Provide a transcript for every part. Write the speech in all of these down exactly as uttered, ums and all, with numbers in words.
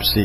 สี่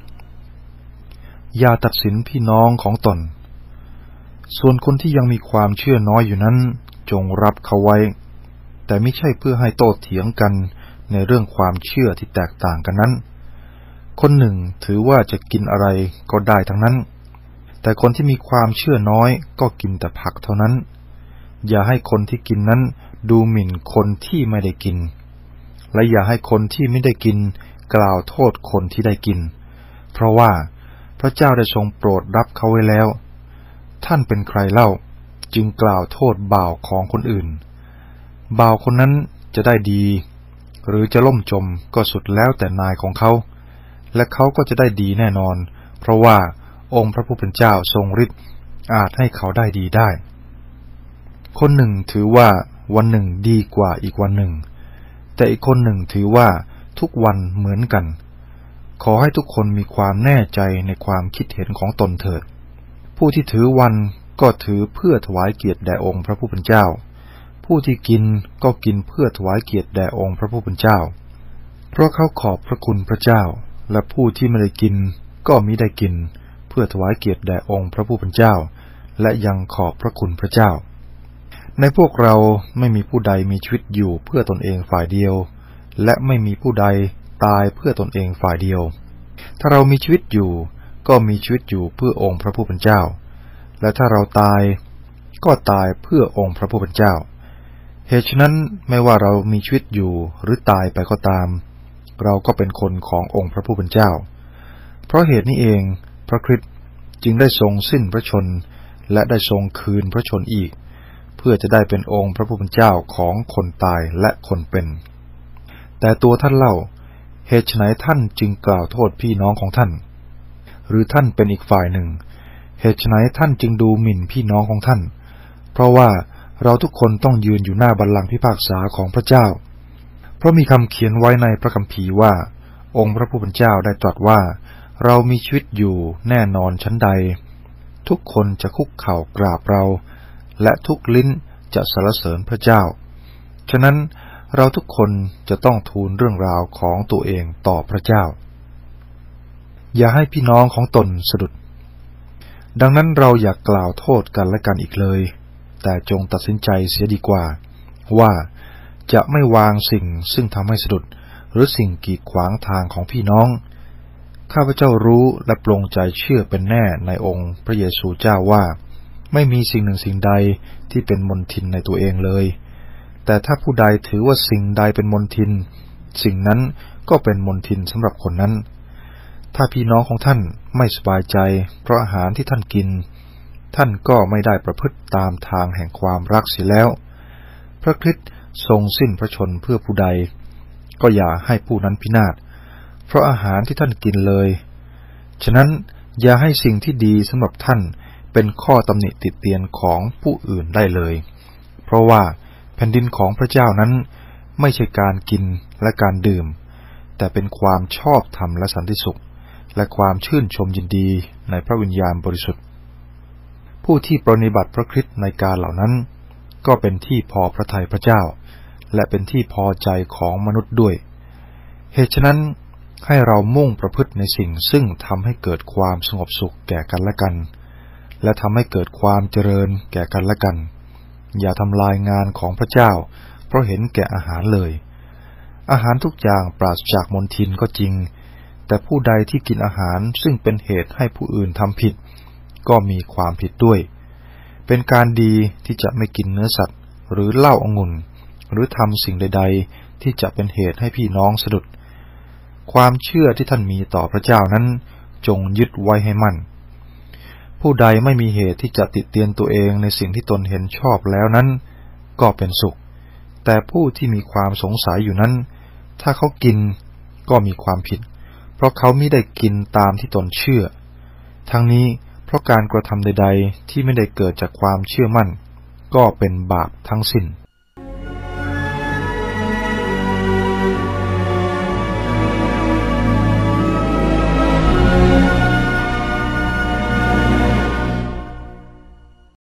อย่าตัดสินพี่น้องของตนส่วนคนที่ยังมีความเชื่อน้อยอยู่นั้นจงรับเขาไว้แต่ไม่ใช่เพื่อให้โต้เถียงกันในเรื่องความเชื่อที่แตกต่างกันนั้นคนหนึ่งถือว่าจะกินอะไรก็ได้ทั้งนั้นแต่คนที่มีความเชื่อน้อยก็กินแต่ผักเท่านั้นอย่าให้คนที่กินนั้นดูหมิ่นคนที่ไม่ได้กินและอย่าให้คนที่ไม่ได้กินกล่าวโทษคนที่ได้กินเพราะว่าพระเจ้าได้ทรงโปรดรับเขาไว้แล้วท่านเป็นใครเล่าจึงกล่าวโทษบ่าวของคนอื่นบ่าวคนนั้นจะได้ดีหรือจะล่มจมก็สุดแล้วแต่นายของเขาและเขาก็จะได้ดีแน่นอนเพราะว่าองค์พระผู้เป็นเจ้าทรงฤทธิ์อาจให้เขาได้ดีได้คนหนึ่งถือว่าวันหนึ่งดีกว่าอีกวันหนึ่งแต่อีกคนหนึ่งถือว่าทุกวันเหมือนกันขอให้ทุกคนมีความแน่ใจในความคิดเห็นของตนเถิดผู้ที่ถือวันก็ถือเพื่อถวายเกียรติแด่องค์พระผู้เป็นเจ้าผู้ที่กินก็กินเพื่อถวายเกียรติแด่องค์พระผู้เป็นเจ้าเพราะเขาขอบพระคุณพระเจ้าและผู้ที่ไม่ได้กินก็มิได้กินเพื่อถวายเกียรติแด่องค์พระผู้เป็นเจ้าและยังขอบพระคุณพระเจ้าในพวกเราไม่มีผู้ใดมีชีวิตอยู่เพื่อตนเองฝ่ายเดียวและไม่มีผู้ใดตายเพื่อตนเองฝ่ายเดียวถ้าเรามีชีวิตอยู่ก็มีชีวิตอยู่เพื่อองค์พระผู้เป็นเจ้าและถ้าเราตายก็ตายเพื่อองค์พระผู้เป็นเจ้าเหตุฉะนั้นไม่ว่าเรามีชีวิตอยู่หรือตายไปก็ตามเราก็เป็นคนขององค์พระผู้เป็นเจ้าเพราะเหตุนี้เองพระคริสต์จึงได้ทรงสิ้นพระชนม์และได้ทรงคืนพระชนม์อีกเพื่อจะได้เป็นองค์พระผู้เป็นเจ้าของคนตายและคนเป็นแต่ตัวท่านเล่าเหตุไฉนท่านจึงกล่าวโทษพี่น้องของท่านหรือท่านเป็นอีกฝ่ายหนึ่งเหตุไฉนท่านจึงดูหมิ่นพี่น้องของท่านเพราะว่าเราทุกคนต้องยืนอยู่หน้าบัลลังก์พิพากษาของพระเจ้าเพราะมีคำเขียนไว้ในพระคัมภีร์ว่าองค์พระผู้เป็นเจ้าได้ตรัสว่าเรามีชีวิตอยู่แน่นอนชั้นใดทุกคนจะคุกเข่ากราบเราและทุกลิ้นจะสรรเสริญพระเจ้าฉะนั้นเราทุกคนจะต้องทูลเรื่องราวของตัวเองต่อพระเจ้าอย่าให้พี่น้องของตนสะดุดดังนั้นเราอย่ากกล่าวโทษกันและกันอีกเลยแต่จงตัดสินใจเสียดีกว่าว่าจะไม่วางสิ่งซึ่งทำให้สะดุดหรือสิ่งกีดขวางทางของพี่น้องข้าพเจ้ารู้และปลงใจเชื่อเป็นแน่ในองค์พระเยซูเจ้าว่าไม่มีสิ่งหนึ่งสิ่งใดที่เป็นมลทินในตัวเองเลยแต่ถ้าผู้ใดถือว่าสิ่งใดเป็นมลทินสิ่งนั้นก็เป็นมลทินสำหรับคนนั้นถ้าพี่น้องของท่านไม่สบายใจเพราะอาหารที่ท่านกินท่านก็ไม่ได้ประพฤติตามทางแห่งความรักเสียแล้วพระคริสต์ทรงสิ้นพระชนม์เพื่อผู้ใดก็อย่าให้ผู้นั้นพินาศเพราะอาหารที่ท่านกินเลยฉะนั้นอย่าให้สิ่งที่ดีสำหรับท่านเป็นข้อตำหนิติเตียนของผู้อื่นได้เลยเพราะว่าแผ่นดินของพระเจ้านั้นไม่ใช่การกินและการดื่มแต่เป็นความชอบธรรมและสันติสุขและความชื่นชมยินดีในพระวิญญาณบริสุทธิ์ผู้ที่ปรนนิบัติพระคริสต์ในการเหล่านั้นก็เป็นที่พอพระทัยพระเจ้าและเป็นที่พอใจของมนุษย์ด้วยเหตุฉะนั้นให้เรามุ่งประพฤติในสิ่งซึ่งทำให้เกิดความสงบสุขแก่กันและกันและทำให้เกิดความเจริญแก่กันและกันอย่าทำลายงานของพระเจ้าเพราะเห็นแก่อาหารเลยอาหารทุกอย่างปราศจากมลทินก็จริงแต่ผู้ใดที่กินอาหารซึ่งเป็นเหตุให้ผู้อื่นทำผิดก็มีความผิดด้วยเป็นการดีที่จะไม่กินเนื้อสัตว์หรือเหล้าองุ่นหรือทำสิ่งใดๆที่จะเป็นเหตุให้พี่น้องสะดุดความเชื่อที่ท่านมีต่อพระเจ้านั้นจงยึดไว้ให้มั่นผู้ใดไม่มีเหตุที่จะติเตียนตัวเองในสิ่งที่ตนเห็นชอบแล้วนั้นก็เป็นสุขแต่ผู้ที่มีความสงสัยอยู่นั้นถ้าเขากินก็มีความผิดเพราะเขามิได้กินตามที่ตนเชื่อทั้งนี้เพราะการกระทำใดๆที่ไม่ได้เกิดจากความเชื่อมั่นก็เป็นบาปทั้งสิ้น